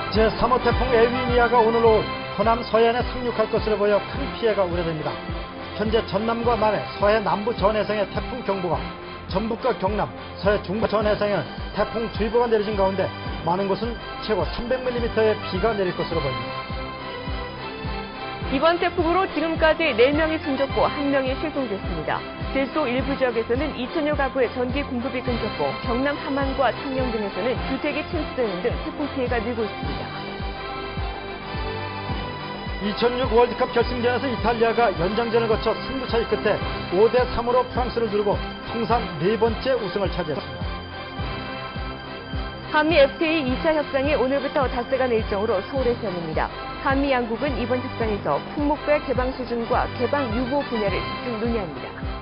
제3호 태풍 엘니뇨가 오늘 오후 호남 서해안에 상륙할 것으로 보여 큰 피해가 우려됩니다. 현재 전남과 남해, 서해 남부 전 해상에 태풍 경보가, 전북과 경남, 서해 중부 전 해상에는 태풍 주의보가 내려진 가운데 많은 곳은 최고 300mm의 비가 내릴 것으로 보입니다. 이번 태풍으로 지금까지 4명이 숨졌고 1명이 실종됐습니다. 제주도 일부 지역에서는 2천여 가구의 전기 공급이 끊겼고 경남 함안과 창녕 등에서는 주택이 침수되는 등 태풍 피해가 늘고 있습니다. 2006 월드컵 결승전에서 이탈리아가 연장전을 거쳐 승부차이 끝에 5대3으로 프랑스를 누르고 통산 4번째 우승을 차지했습니다. 한미 FTA 2차 협상이 오늘부터 닷새간 일정으로 서울에서 열립니다. 한미 양국은 이번 협상에서 품목별 개방 수준과 개방 유보 분야를 집중 논의합니다.